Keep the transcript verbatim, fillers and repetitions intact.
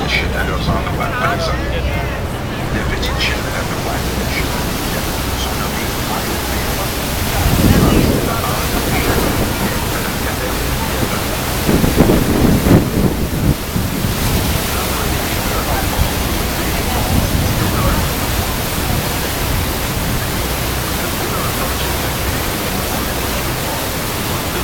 shit, I know, so on the back, but it's a, des petites shit.